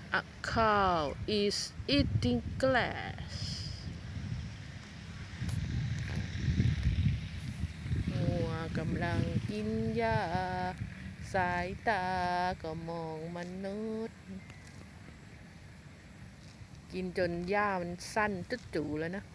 A cow is eating grass. งัวกำลังกินหญ้าสายตาก็มองมนุษย์กินจนหญ้ามันสั้นจุดจูแล้วนะ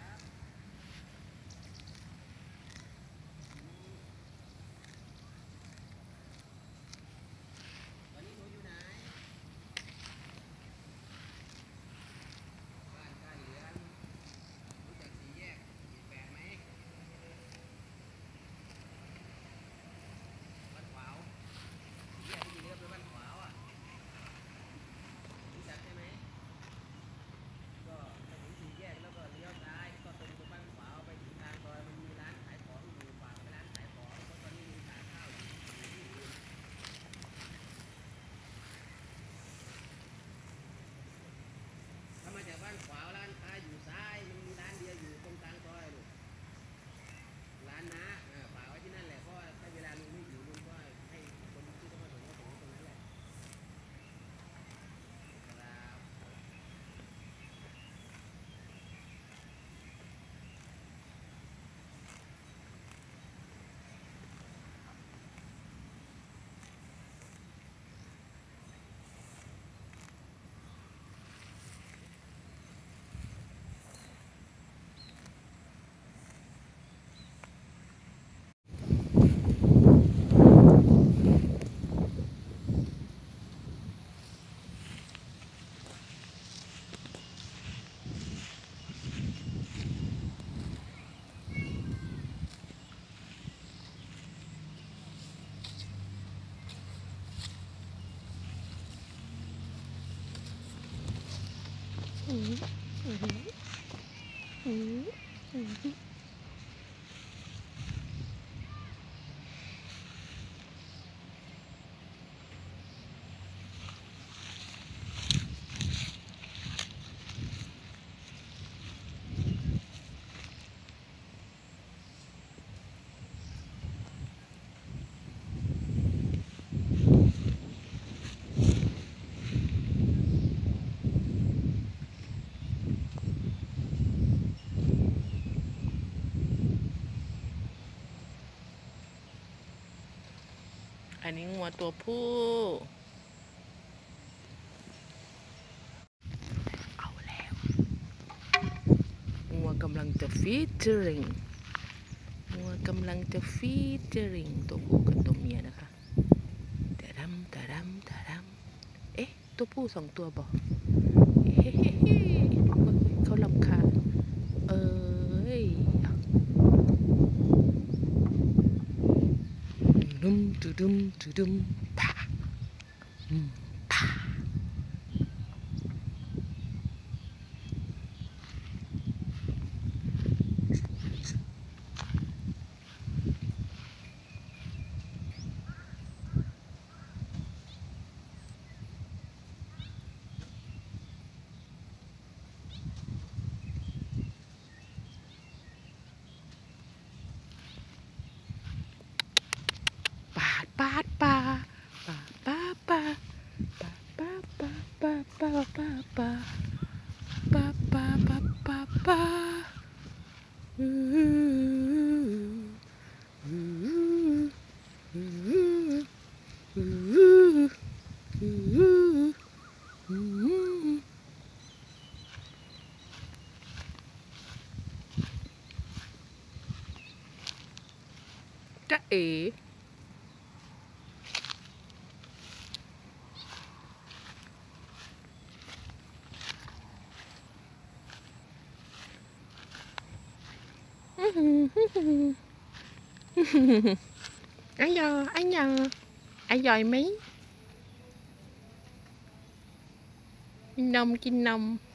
บ้านขวาร้านค้าอยู่ซ้ายมันมีร้านเดียวอยู่ตรงกลางซอยลูกร้านน้าฝากไว้ที่นั่นแหละเพราะถ้าเวลาลุงไม่อยู่ลุงก็ให้คนที่เขามาส่งก็ส่งตรงนั้นแหละครับอันนี้งัวตัวผู้เอาแล้วงัวกำลังจะฟีเจอริงงัวกำลังจะฟีเจอริงตัวผู้กับตัวเมียนะคะแต่ดำแต่ดำแต่ดำเอ๊ะตัวผู้2 ตัวบอกเฮ้เขารำคาญดุมดุดุมดุดุมป่าป่าปาดปาปาปาปาปาปาปาปาปาปาปาปาปาปาปาปาจ๊ะเอ๋anh nhờ anh giỏi mấy nông chinh nông